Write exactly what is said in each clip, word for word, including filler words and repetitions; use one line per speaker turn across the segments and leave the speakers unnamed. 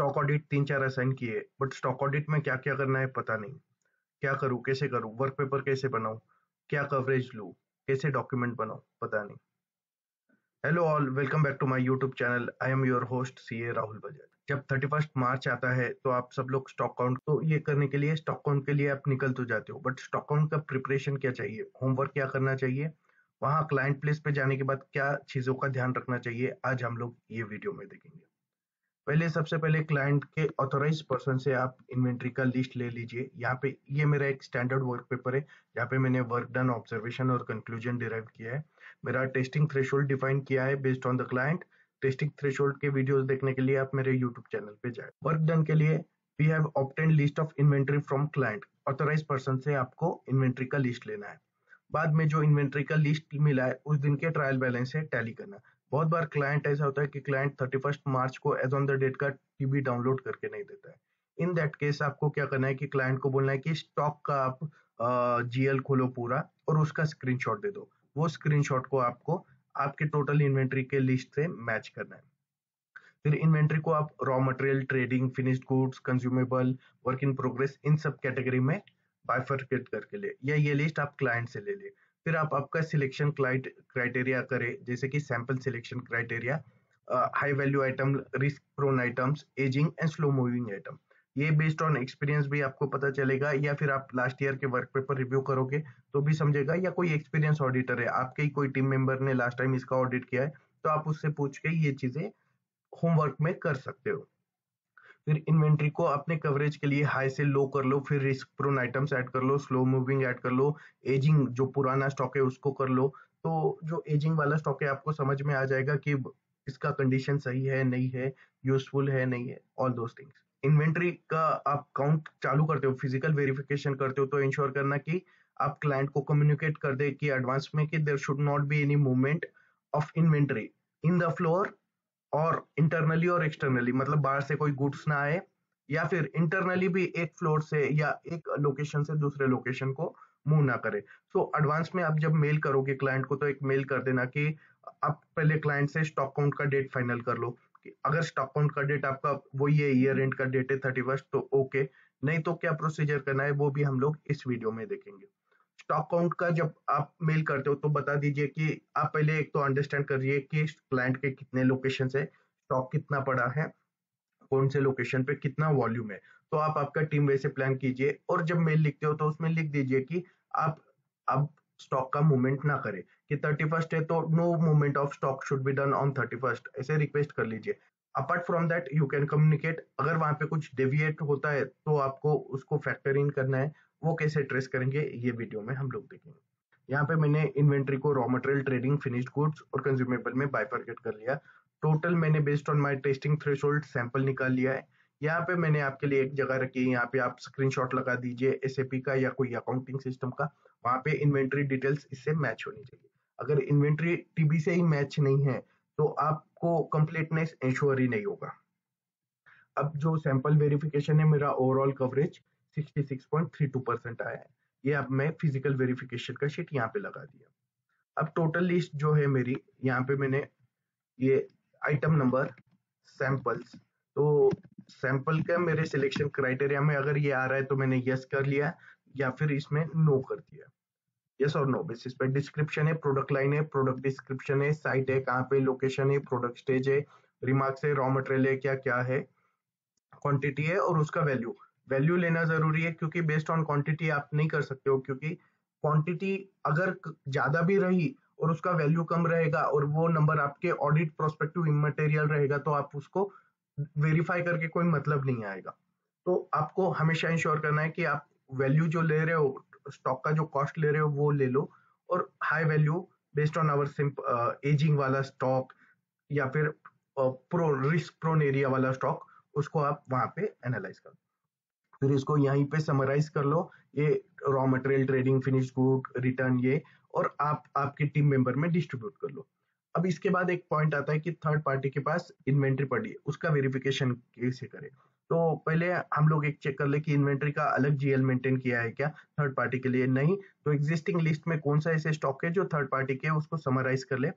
Stock audit तीन चार assign किए, बट स्टॉक ऑडिट में क्या क्या करना है पता नहीं। क्या करूँ, कैसे करूँ, वर्क पेपर कैसे बनाऊं, क्या कवरेज लूँ, कैसे डॉक्यूमेंट बनाऊं, पता नहीं। Hello all, welcome back to my YouTube channel. I am your host C A Rahul Bajaj. जब थर्टी फर्स्ट मार्च आता है तो आप सब लोग स्टॉक काउंट, तो ये करने के लिए स्टॉक काउंट के लिए आप निकल तो जाते हो, बट स्टॉक काउंट का प्रिपरेशन क्या चाहिए, होमवर्क क्या करना चाहिए, वहां क्लाइंट प्लेस पे जाने के बाद क्या चीजों का ध्यान रखना चाहिए, आज हम लोग ये वीडियो में देखेंगे। पहले सबसे पहले क्लाइंट के ऑथोराइज पर्सन से आप इन्वेंट्री का लिस्ट ले लीजिए। यहाँ पे ये मेरा एक स्टैंडर्ड वर्क पेपर है जहाँ पे मैंने वर्क डन, ऑब्जर्वेशन और कंक्लूजन डिराइव किया है। मेरा टेस्टिंग थ्रेशोल्ड डिफाइन किया है based on the client. Testing threshold के वीडियोस देखने के लिए आप मेरे यूट्यूब चैनल पे जाए। वर्क डन के लिए we have obtain list of inventory from client. Authorise person से आपको इन्वेंट्री का लिस्ट लेना है। बाद में जो इन्वेंट्री का लिस्ट मिला है उस दिन के ट्रायल बैलेंस से टैली करना। बहुत बार क्लाइंट ऐसा होता है कि क्लाइंट थर्टी फर्स्ट मार्च को एज ऑन द डेट का टीबी डाउनलोड करके नहीं देता है। इन दैट केस आपको क्या करना है कि क्लाइंट को बोलना है कि स्टॉक का आप जीएल खोलो पूरा और उसका स्क्रीनशॉट दे दो। वो स्क्रीनशॉट को आपको आपके टोटल इन्वेंट्री के लिस्ट से मैच करना है। फिर इन्वेंट्री को आप raw material, trading, finished goods, consumable, work in progress, इन सब कैटेगरी में बाइफरकेट करके ले, या ये लिस्ट आप क्लाइंट से ले ले। फिर आप आपका सिलेक्शन क्राइटेरिया करें, जैसे कि sample selection criteria, high value item, risk prone items, ageing and slow moving item. ये बेस्ड ऑन एक्सपीरियंस भी आपको पता चलेगा, या फिर आप लास्ट ईयर के वर्क पेपर रिव्यू करोगे तो भी समझेगा, या कोई एक्सपीरियंस ऑडिटर है, आपके ही कोई टीम मेंबर ने लास्ट टाइम इसका ऑडिट किया है तो आप उससे पूछ के ये चीजें होमवर्क में कर सकते हो। फिर इन्वेंट्री को अपने कवरेज के लिए हाई से लो कर लो, फिर रिस्क प्रोन आइटम्स ऐड कर लो, स्लो मूविंग ऐड कर लो, एजिंग जो पुराना स्टॉक है उसको कर लो। तो जो एजिंग वाला स्टॉक है आपको समझ में आ जाएगा कि इसका कंडीशन सही है नहीं है, यूजफुल है नहीं है, ऑल दोस थिंग्स। इन्वेंट्री का आप काउंट चालू करते हो, फिजिकल वेरिफिकेशन करते हो, तो इंश्योर करना कि आप क्लाइंट को कम्युनिकेट कर दे कि एडवांस में कि there should not be any movement of inventory in the floor और इंटरनली और एक्सटर्नली, मतलब बाहर से कोई गुड्स ना आए, या फिर इंटरनली भी एक फ्लोर से या एक लोकेशन से दूसरे लोकेशन को मूव ना करे। सो so, एडवांस में आप जब मेल करोगे क्लाइंट को तो एक मेल कर देना कि आप पहले क्लाइंट से स्टॉक काउंट का डेट फाइनल कर लो, कि अगर स्टॉक काउंट का डेट आपका वही है, ईयर एंड का डेट है थर्टी फर्स्ट, तो ओके, नहीं तो क्या प्रोसीजर करना है वो भी हम लोग इस वीडियो में देखेंगे। स्टॉक काउंट का जब आप मेल करते हो तो बता दीजिए कि आप पहले एक तो अंडरस्टैंड करिए कि क्लाइंट के कितने लोकेशन है, स्टॉक कितना पड़ा है, कौन से लोकेशन पे कितना वॉल्यूम है। तो आप आपका टीम वैसे प्लान कीजिए, और जब मेल लिखते हो तो उसमें लिख दीजिए कि आप अब स्टॉक का मूवमेंट ना करें, कि थर्टी फर्स्ट है तो no movement of stock should be done on thirty first, ऐसे रिक्वेस्ट कर लीजिए। Apart from that you can communicate, अगर वहां पे कुछ डेविएट होता है तो आपको उसको फैक्टर इन करना है। वो कैसे ट्रेस करेंगे ये वीडियो में हम लोग देखेंगे। यहाँ पे मैंने इन्वेंट्री को raw material, trading, finished goods और कंज्यूमेबल में बाइफरकेट कर लिया। टोटल मैंने based on my testing threshold sample निकाल लिया है। यहाँ पे मैंने आपके लिए एक जगह रखी है, यहाँ पे आप स्क्रीनशॉट लगा दीजिए एसएपी का या कोई अकाउंटिंग सिस्टम का। वहां पे इन्वेंट्री डिटेल्स इससे मैच होनी चाहिए। अगर इन्वेंट्री टीबी से ही मैच नहीं है तो आपको कंप्लीटनेस इंश्योर ही नहीं होगा। अब जो सैंपल वेरिफिकेशन है, मेरा overall coverage sixty six point three two percent आया है। ये अब मैं फिजिकल वेरिफिकेशन का शीट यहाँ पे लगा दिया। अब टोटल लिस्ट जो है मेरी, यहाँ पे मैंने ये आइटम नंबर सैंपल्स, तो सैंपल का मेरे सिलेक्शन क्राइटेरिया में अगर ये आ रहा है तो मैंने यस कर लिया, या फिर इसमें नो कर दिया। यस और नो बेसिस पे डिस्क्रिप्शन है, प्रोडक्ट लाइन है, प्रोडक्ट डिस्क्रिप्शन है, साइट है, कहाँ पे लोकेशन है, प्रोडक्ट स्टेज है, रिमार्क्स है, रॉ मटेरियल है, क्या क्या है, क्वांटिटी है और उसका वैल्यू। वैल्यू लेना जरूरी है क्योंकि बेस्ड ऑन क्वांटिटी आप नहीं कर सकते हो, क्योंकि क्वांटिटी अगर ज्यादा भी रही और उसका वैल्यू कम रहेगा और वो नंबर आपके ऑडिट प्रोस्पेक्टिव इमटेरियल रहेगा तो आप उसको वेरीफाई करके कोई मतलब नहीं आएगा। तो आपको हमेशा इंश्योर करना है कि आप वैल्यू जो ले रहे हो, स्टॉक का जो कॉस्ट ले रहे हो वो ले लो, और high value based on our simple ageing वाला स्टॉक, या फिर प्रो रिस्क प्रोन एरिया वाला स्टॉक, उसको आप वहां पे एनालाइज कर लो। फिर इसको यहीं पे समराइज कर लो, ये raw material, trading, finish good, return, ये, और आप आपके टीम मेंबर में डिस्ट्रीब्यूट कर लो। अब इसके बाद एक पॉइंट आता है कि थर्ड पार्टी के पास इन्वेंट्री पड़ी है, उसका वेरिफिकेशन कैसे करें। तो पहले हम लोग एक चेक कर ले कि इन्वेंट्री का अलग जीएल मेंटेन किया है क्या थर्ड पार्टी के लिए। नहीं तो एग्जिस्टिंग लिस्ट में कौन सा ऐसे स्टॉक है जो थर्ड पार्टी के, उसको समराइज कर ले।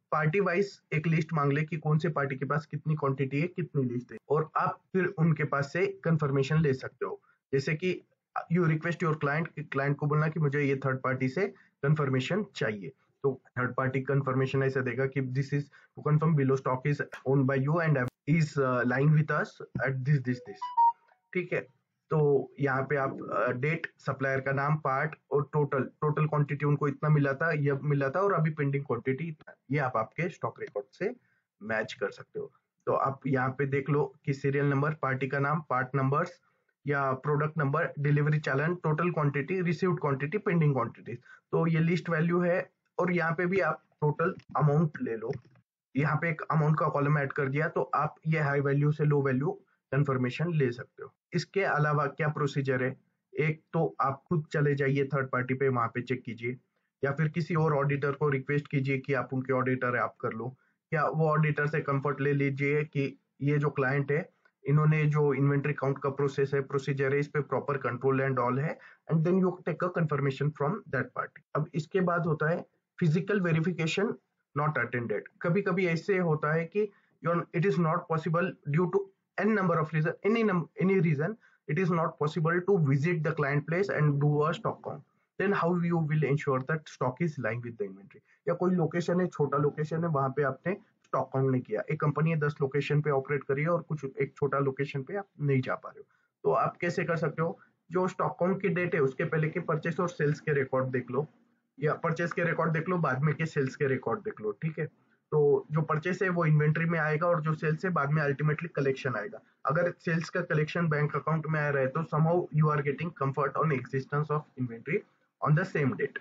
पार्टी वाइज एक लिस्ट मांग ले कि कौन से पार्टी के पास कितनी क्वांटिटी है, कितनी लिस्ट है, और आप फिर उनके पास से कंफर्मेशन ले सकते हो। जैसे कि you request your client, client को बोलना कि मुझे ये थर्ड पार्टी से कंफर्मेशन चाहिए, तो थर्ड पार्टी कंफर्मेशन ऐसे देगा कि this is to confirm below stock is owned by you and is lying with us at this this this. ठीक है, तो यहाँ पे आप डेट, सप्लायर का नाम, पार्ट और टोटल टोटल क्वांटिटी उनको इतना मिला था, ये मिला था, और अभी पेंडिंग क्वांटिटी इतना, ये आप आपके स्टॉक रिकॉर्ड से मैच कर सकते हो। तो आप यहाँ पे देख लो कि सीरियल नंबर, पार्टी का नाम, पार्ट नंबर्स या प्रोडक्ट नंबर, डिलीवरी चालान, total quantity, received quantity, pending quantity, तो ये लिस्ट वैल्यू है। और यहाँ पे भी आप टोटल अमाउंट ले लो, यहाँ पे एक अमाउंट का कॉलम ऐड कर दिया, तो आप ये हाई वैल्यू से लो वैल्यू कंफर्मेशन ले सकते हो। इसके अलावा क्या प्रोसीजर है, एक तो आप खुद चले जाइए थर्ड पार्टी पे, वहां पे चेक कीजिए, या फिर किसी और ऑडिटर को रिक्वेस्ट कीजिए कि आप उनके ऑडिटर है, आप कर लो, या वो ऑडिटर से कंफर्ट ले लीजिए कि ये जो क्लाइंट है, इन्होंने जो इन्वेंट्री काउंट का प्रोसेस है, प्रोसीजर है, इस पे प्रॉपर कंट्रोल एंड ऑल है, and then you take a confirmation from that party. अब इसके बाद होता है फिजिकल वेरिफिकेशन नॉट अटेंडेड। कभी कभी ऐसे होता है कि it is not possible due to n number of reason, any num any reason, it is not possible to visit the client place and do a stock count. Then how you will ensure that stock is lying with the inventory? या कोई location है, छोटा location है, वहां पे आपने stock count नहीं किया, एक कंपनी है दस लोकेशन पे ऑपरेट करी है और कुछ एक छोटा लोकेशन पे आप नहीं जा पा रहे हो, तो आप कैसे कर सकते हो? जो स्टॉक काउंट की डेट है उसके पहले के परचेस और सेल्स के रिकॉर्ड देख लो, या परचेस के रिकॉर्ड देख लो, बाद में के सेल्स के रिकॉर्ड देख लो। ठीक है, तो जो परचेस है वो इन्वेंट्री में आएगा, और जो सेल्स है बाद में अल्टीमेटली कलेक्शन आएगा। अगर सेल्स का कलेक्शन बैंक अकाउंट में आ रहा है तो somehow you are getting comfort on existence of inventory on the same date.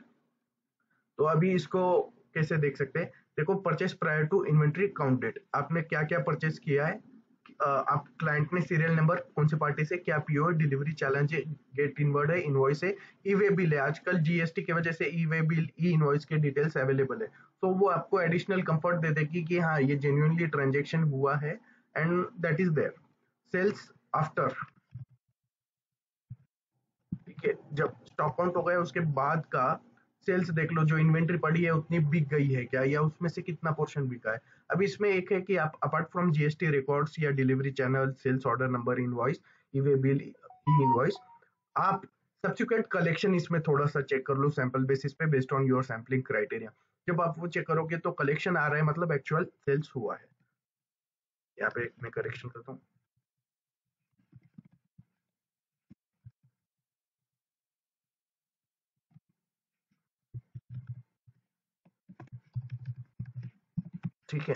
तो अभी इसको कैसे देख सकते हैं? देखो, purchase prior to inventory count date, आपने क्या क्या परचेस किया है, आप क्लाइंट ने सीरियल नंबर, कौन सी पार्टी से क्या पीओ है, डिलीवरी चैलेंज है, गेट इनवर्ड है, इनवॉइस है, ई वे बिल है। आजकल जीएसटी की वजह से e way bill, e invoice के डिटेल्स अवेलेबल है, तो वो आपको एडिशनल कंफर्ट दे देगी कि हाँ ये जेन्युइनली ट्रांजेक्शन हुआ है, and that is there. Sales after, ठीक है, जब स्टॉक आउट हो गया उसके बाद का सेल्स देख लो, जो इन्वेंट्री पड़ी है उतनी बिक गई है क्या, या उसमें से कितना पोर्शन बिका है। अब इसमें एक है कि आप अपार्ट फ्रॉम जीएसटी रिकॉर्ड्स या delivery channel, sales order number, invoice, e way bill, e invoice, आप सब्सिक्वेंट कलेक्शन इसमें थोड़ा सा चेक कर लो सैंपल बेसिस पे, based on your sampling criteria. जब आप वो चेक करोगे तो कलेक्शन आ रहा है, मतलब एक्चुअल सेल्स हुआ है। यहाँ पे मैं करेक्शन करता हूँ, ठीक है।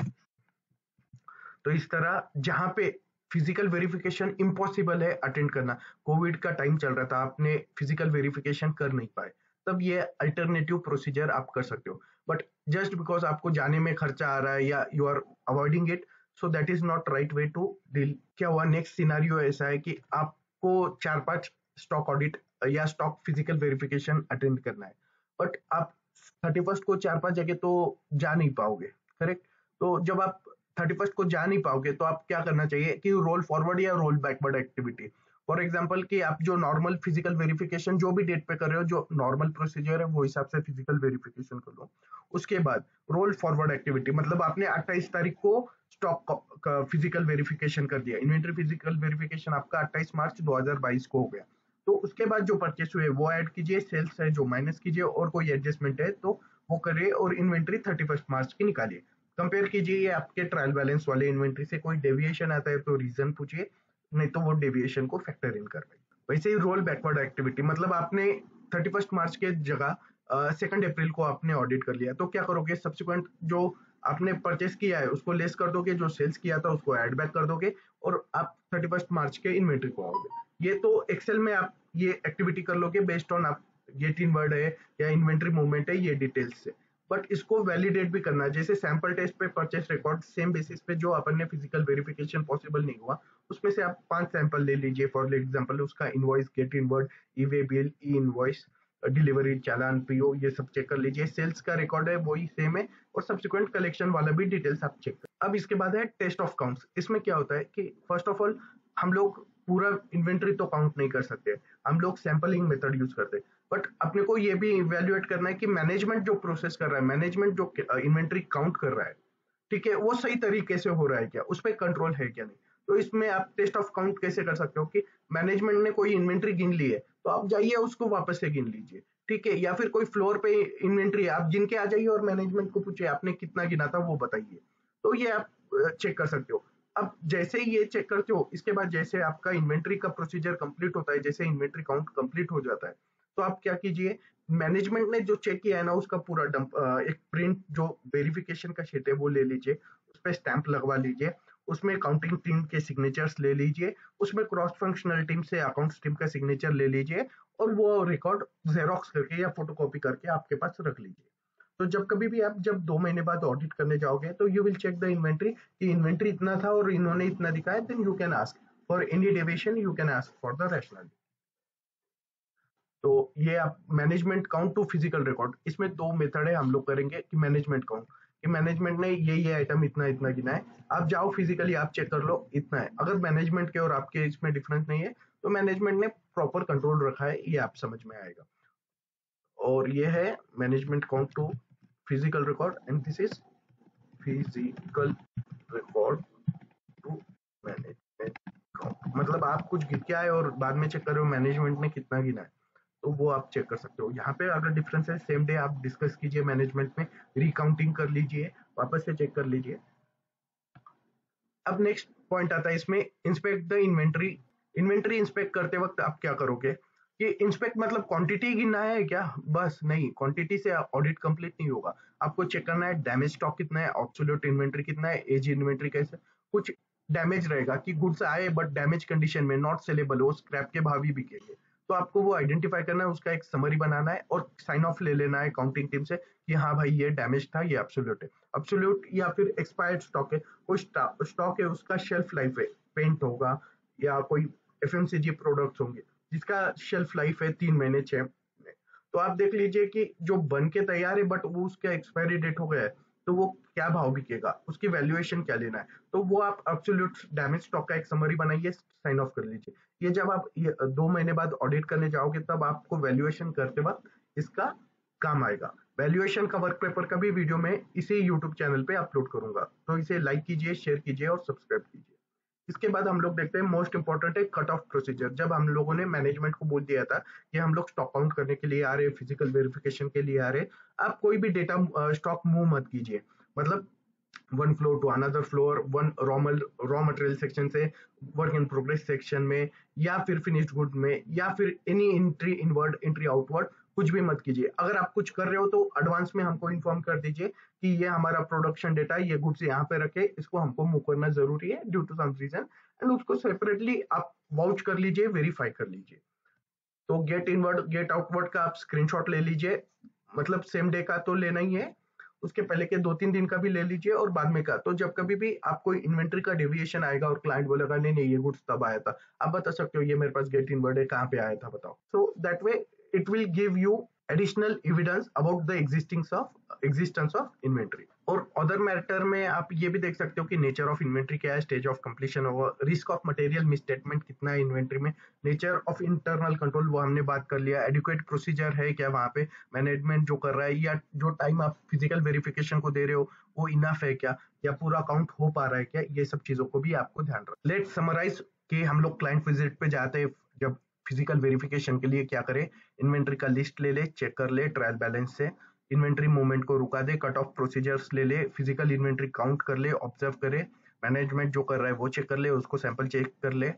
तो इस तरह जहां पे फिजिकल वेरिफिकेशन इम्पॉसिबल है अटेंड करना, कोविड का टाइम चल रहा था, आपने फिजिकल वेरिफिकेशन कर नहीं पाए, तब ये अल्टरनेटिव प्रोसीजर आप कर सकते हो। बट जस्ट बिकॉज आपको जाने में खर्चा आ रहा है या you are avoiding it, so that is not right way to deal. क्या हुआ, नेक्स्ट सिनारियो ऐसा है कि आपको चार पांच स्टॉक ऑडिट या स्टॉक फिजिकल वेरिफिकेशन अटेंड करना है, बट आप थर्टी फर्स्ट को चार पांच जगह तो जा नहीं पाओगे, करेक्ट? तो जब आप थर्टी फर्स्ट को जा नहीं पाओगे तो आप क्या करना चाहिए कि रोल फॉरवर्ड या roll backward activity. For example कि आप जो नॉर्मल फिजिकल वेरिफिकेशन जो भी डेट पे कर रहे हो, जो नॉर्मल प्रोसीजर है वो हिसाब से फिजिकल वेरिफिकेशन कर लो। उसके बाद रोल फॉरवर्ड एक्टिविटी, मतलब आपने अट्ठाईस तारीख को स्टॉक का फिजिकल वेरिफिकेशन कर दिया, इन्वेंट्री फिजिकल वेरिफिकेशन आपका अट्ठाईस मार्च दो हज़ार बाईस को हो गया, तो उसके बाद जो परचेस हुए वो ऐड कीजिए, सेल्स है जो माइनस कीजिए, और कोई एडजस्टमेंट है तो वो करिए, और इन्वेंट्री थर्टी फर्स्ट मार्च की निकालिए। कंपेयर कीजिए ये आपके ट्रायल बैलेंस वाले इन्वेंट्री से, कोई डेविएशन आता है तो रीजन पूछिए, नहीं तो वो डेविएशन को फैक्टर इन करवाइए। वैसे ही रोल बैकवर्ड एक्टिविटी, मतलब आपने थर्टी फर्स्ट मार्च के जगह सेकंड अप्रैल को आपने ऑडिट कर लिया, तो क्या करोगे, सब्सिक्वेंट जो आपने परचेस किया है उसको लेस कर दोगे, जो सेल्स किया था उसको ऐड बैक कर दोगे, और आप थर्टी फर्स्ट मार्च के इन्वेंट्री को आओगे। ये तो एक्सेल में आप ये एक्टिविटी कर लोगे बेस्ड ऑन आप गेट इन वर्ड है या इन्वेंट्री मूवमेंट है, ये डिटेल्स से। बट इसको वैलिडेट भी करना है, जैसे सैंपल टेस्ट पे परचेस रिकॉर्ड सेम बेसिस पे जो अपन ने फिजिकल वेरिफिकेशन पॉसिबल नहीं हुआ, उसमें से आप पांच सैंपल ले लीजिए। फॉर एग्जांपल उसका invoice, gate inward, e way bill, e invoice, delivery चालान, पीओ, ये सब चेक कर लीजिए। सेल्स का रिकॉर्ड है वही सेम है, और सब्सिक्वेंट कलेक्शन वाला भी डिटेल्स आप चेक कर। अब इसके बाद है टेस्ट ऑफ काउंट्स। इसमें क्या होता है कि फर्स्ट ऑफ ऑल हम लोग पूरा इन्वेंट्री तो काउंट नहीं कर सकते, हम लोग सैंपलिंग मेथड यूज करते हैं, बट अपने को ये भी इवेल्युएट करना है कि मैनेजमेंट जो प्रोसेस कर रहा है, मैनेजमेंट जो इन्वेंट्री काउंट कर रहा है, ठीक है, वो सही तरीके से हो रहा है क्या, उस पर कंट्रोल है क्या नहीं। तो इसमें आप टेस्ट ऑफ काउंट कैसे कर सकते हो कि मैनेजमेंट ने कोई इन्वेंट्री गिन ली है तो आप जाइए उसको वापस से गिन लीजिए, ठीक है। या फिर कोई फ्लोर पे इन्वेंट्री है, आप जिन के आ जाइए और मैनेजमेंट को पूछिए आपने कितना गिना था वो बताइए। तो ये आप चेक कर सकते हो। अब जैसे ही ये चेक करते हो, इसके बाद जैसे आपका इन्वेंट्री का प्रोसीजर कंप्लीट होता है, जैसे इन्वेंट्री काउंट कंप्लीट हो जाता है, तो आप क्या कीजिए, मैनेजमेंट ने जो चेक किया है ना उसका पूरा डंप, एक प्रिंट जो वेरिफिकेशन का शीट है वो ले लीजिए, उस पर स्टैंप लगवा लीजिए, उसमें अकाउंटिंग टीम के सिग्नेचर्स ले लीजिए, उसमें क्रॉस फंक्शनल टीम से अकाउंट्स टीम का सिग्नेचर ले लीजिए और वो रिकॉर्ड जेरोक्स करके या फोटोकॉपी करके आपके पास रख लीजिए। तो जब कभी भी आप जब दो महीने बाद ऑडिट करने जाओगे तो you will check the inventory कि इन्वेंट्री इतना था और इन्होंने इतना दिखाया, then you can ask for any deviation, you can ask for the rationale. तो ये आप management count to physical record, इसमें दो मेथड है हम लोग करेंगे कि मैनेजमेंट काउंट कि मैनेजमेंट ने ये ये आइटम इतना इतना गिना है, आप जाओ फिजिकली आप चेक कर लो इतना है। अगर मैनेजमेंट के और आपके इसमें डिफरेंस नहीं है तो मैनेजमेंट ने प्रॉपर कंट्रोल रखा है, ये आप समझ में आएगा। और ये है management count to physical record and this is physical record to management count. मतलब आप कुछ गिन के आए और बाद में चेक कर रहे हो मैनेजमेंट ने कितना गिना है, तो वो आप चेक कर सकते हो। यहाँ पे अगर डिफरेंस है सेम डे आप डिस्कस कीजिए मैनेजमेंट में, रिकाउंटिंग कर लीजिए, वापस से चेक कर लीजिए। अब नेक्स्ट पॉइंट आता है इसमें, inspect the inventory. Inventory inspect करते वक्त आप क्या करोगे कि इंस्पेक्ट मतलब क्वांटिटी गिनना है क्या, बस नहीं, क्वांटिटी से ऑडिट कंप्लीट नहीं होगा। आपको चेक करना है डैमेज स्टॉक कितना है, ऑब्सोल्यूट इन्वेंट्री कितना है, एज इन्वेंट्री कैसे, कुछ डैमेज रहेगा कि गुड्स आए बट डैमेज कंडीशन में, नॉट सेलेबल, वो स्क्रैप के भाव ही बिकेंगे, तो आपको वो आइडेंटिफाई करना है, उसका एक समरी बनाना है और साइन ऑफ ले लेना है काउंटिंग टीम से कि हाँ भाई ये डैमेज था, ये एब्सोल्यूट है। एब्सोल्यूट या फिर एक्सपायर्ड स्टॉक है, कोई स्टॉक है उसका शेल्फ लाइफ है, पेंट होगा या कोई एफएमसीजी प्रोडक्ट्स होंगे जिसका शेल्फ लाइफ है तीन महीने छह महीने, तो आप देख लीजिए कि जो बन के तैयार है बट वो उसका एक्सपायरी डेट हो गया है तो वो क्या भाव बिकेगा, उसकी वैल्यूएशन क्या लेना है, तो वो आप एब्सोल्यूट डैमेज स्टॉक का एक समरी बनाइए, साइन ऑफ कर लीजिए। ये जब आप ये दो महीने बाद ऑडिट करने जाओगे तब आपको वैल्यूएशन करते वक्त इसका काम आएगा। वैल्यूएशन का वर्क पेपर का भी वीडियो मैं इसी यूट्यूब चैनल पे अपलोड करूंगा, तो इसे लाइक कीजिए, शेयर कीजिए और सब्सक्राइब कीजिए। इसके बाद हम लोग देखते हैं मोस्ट इंपॉर्टेंट है कट ऑफ प्रोसीजर। जब हम लोगों ने मैनेजमेंट को बोल दिया था कि हम लोग स्टॉक काउंट करने के लिए आ रहे, फिजिकल वेरिफिकेशन के लिए आ रहे, आप कोई भी डेटा स्टॉक मूव मत कीजिए, मतलब one floor to another floor, one raw raw material section से वर्क इन प्रोग्रेस सेक्शन में, या फिर फिनिश्ड गुड में, या फिर any entry inward entry outward, कुछ भी मत कीजिए। अगर आप कुछ कर रहे हो तो एडवांस में हमको इन्फॉर्म कर दीजिए कि ये हमारा प्रोडक्शन डेटा है, ये गुड्स यहाँ पे रखे, इसको हमको मूव करना जरूरी है due to some reason, and उसको सेपरेटली आप वाउच कर लीजिए, वेरीफाई कर लीजिए। तो गेट इनवर्ड गेट आउटवर्ड का आप स्क्रीनशॉट ले लीजिए, मतलब सेम डे का तो लेना ही है, उसके पहले के दो तीन दिन का भी ले लीजिए और बाद में का। तो जब कभी भी आपको इन्वेंट्री का डेविएशन आएगा और क्लाइंट बोलेगा नहीं नहीं ये गुड्स तब आया था, आप बता सकते हो ये मेरे पास गेट इनवर्ड है, कहाँ पे आया था बताओ। So that way it will give you additional evidence about the existing of existence of inventory. और अदर मैटर में आप ये भी देख सकते हो कि नेचर ऑफ इन्वेंट्री क्या है, स्टेज ऑफ कंप्लीशन होगा, रिस्क ऑफ मटेरियल मिसस्टेटमेंट कितना है इन्वेंट्री में, नेचर ऑफ इंटरनल कंट्रोल वो हमने बात कर लिया, एडुकेट प्रोसीजर है क्या वहाँ पे, मैनेजमेंट जो कर रहा है या जो टाइम आप फिजिकल वेरिफिकेशन को दे रहे हो वो इनफ है क्या, या पूरा अकाउंट हो पा रहा है क्या, ये सब चीजों को भी आपको ध्यान रखना। लेट समराइज कि हम लोग क्लाइंट विजिट पे जाते हैं जब फिजिकल वेरिफिकेशन के लिए क्या करें, इन्वेंट्री का लिस्ट ले ले, चेक कर ले ट्रायल बैलेंस से, इन्वेंट्री मूवमेंट को रुका दे, कट ऑफ प्रोसीजर्स ले ले, फिजिकल इन्वेंट्री काउंट कर ले, ऑब्जर्व करे, मैनेजमेंट जो कर रहा है वो चेक कर ले, उसको सैंपल चेक कर ले,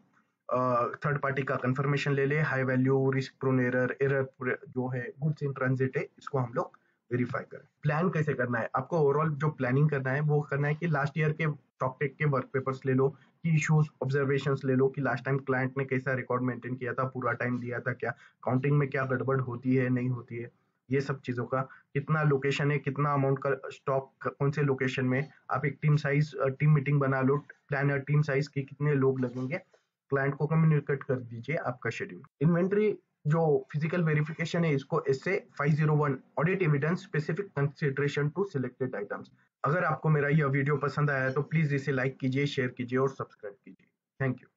थर्ड पार्टी का कंफर्मेशन ले ले, high value risk prone error error जो है गुड्स इन ट्रांजिट है इसको हम लोग वेरीफाई करें। प्लान कैसे करना है, आपको ओवरऑल जो प्लानिंग करना है वो करना है कि लास्ट ईयर के स्टॉक टेक के वर्क पेपर्स ले लो, की इश्यूज ऑब्जर्वेशंस ले लो कि लास्ट टाइम क्लाइंट ने कैसा रिकॉर्ड मेंटेन किया था, पूरा टाइम दिया था क्या, काउंटिंग में क्या गड़बड़ होती है नहीं होती है, ये सब चीजों का, कितना लोकेशन है, कितना अमाउंट का स्टॉक कौन से लोकेशन में, आप एक टीम साइज टीम मीटिंग बना लो, प्लान टीम साइज के कितने लोग लगेंगे, क्लाइंट को कम्युनिकेट कर दीजिए आपका शेड्यूल। इन्वेंट्री जो फिजिकल वेरिफिकेशन है इसको इससे five zero one audit evidence specific consideration to selected items. अगर आपको मेरा यह वीडियो पसंद आया तो प्लीज इसे लाइक कीजिए, शेयर कीजिए और सब्सक्राइब कीजिए। Thank you.